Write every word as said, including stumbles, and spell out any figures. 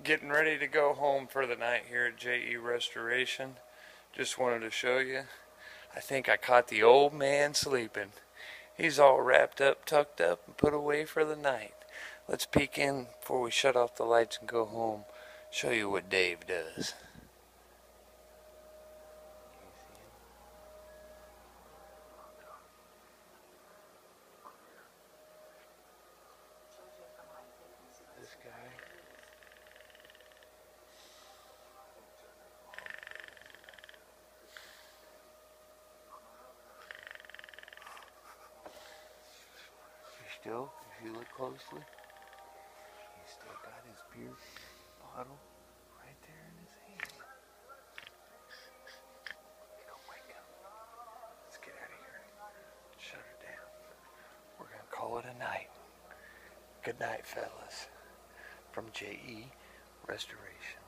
Getting ready to go home for the night here at J E Restoration. Just wanted to show you. I think I caught the old man sleeping. He's all wrapped up, tucked up, and put away for the night. Let's peek in before we shut off the lights and go home. Show you what Dave does. This guy. Still, if you look closely, he's still got his beer bottle right there in his hand. Go wake up. Let's get out of here. Shut it down. We're going to call it a night. Good night, fellas. From J E Restoration.